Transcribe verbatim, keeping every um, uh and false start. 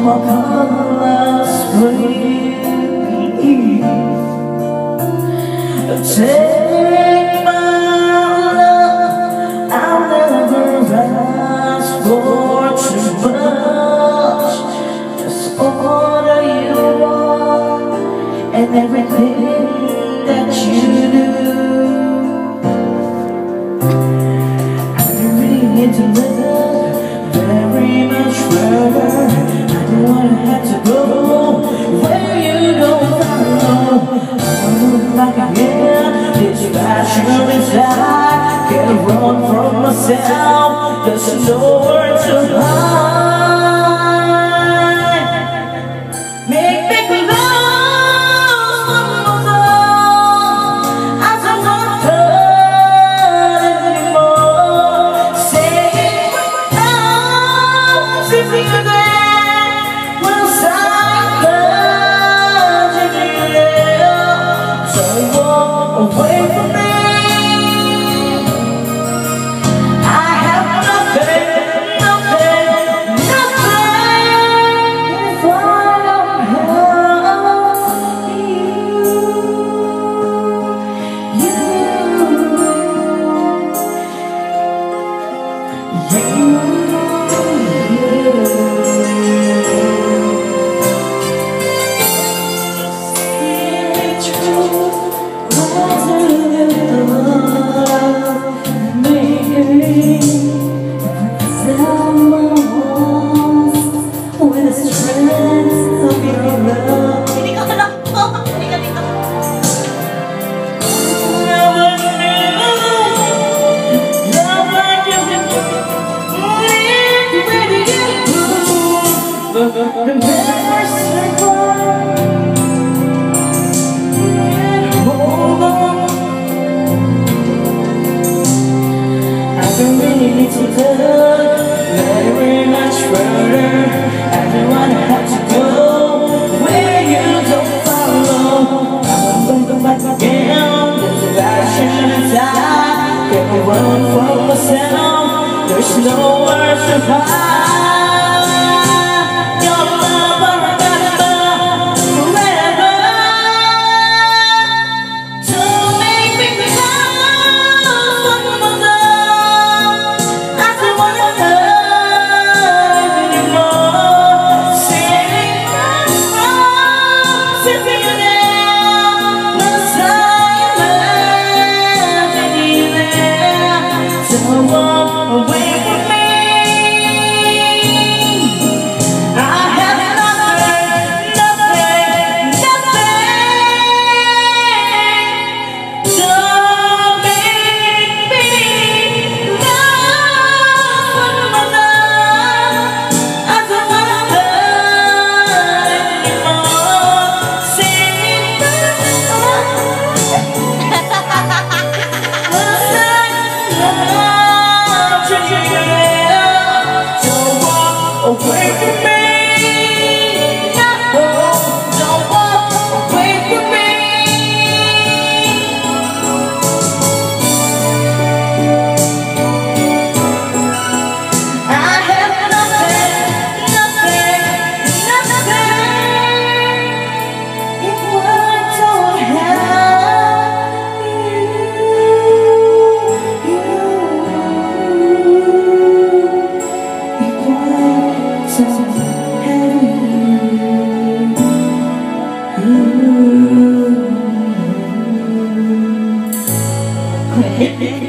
my colors breathe. Take my love, I'll never ask for too much. Just order you are and everything that you do. I've been really into love very much further. I don't wanna have to go where you don't follow. I'm moving like a hare, this passion inside can't run from myself. There's nowhere to hide. Make me close one more time. I don't wanna hurt anymore. Say now, if you're there, once I'm touching you there. Don't walk away from me. Very much further. I don't wanna have to go where you don't follow. I'm going back again. There's a passion inside. Can't run from myself. There's nowhere to hide. Your love I remember forever. Don't make me close one more time. Away from me, no, don't walk away from me. I have nothing, nothing, nothing if I don't have you, you. If I Ooh.